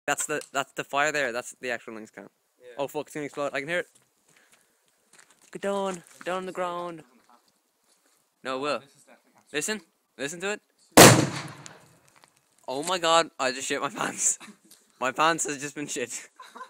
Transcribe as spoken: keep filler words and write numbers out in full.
That's the that's the fire there. That's the actual Lynx can. Yeah. Oh fuck! It's gonna explode. I can hear it. Get down, down on the ground. No, it will. Listen, listen to it. Oh my god! I just shit my pants. My pants has just been shit.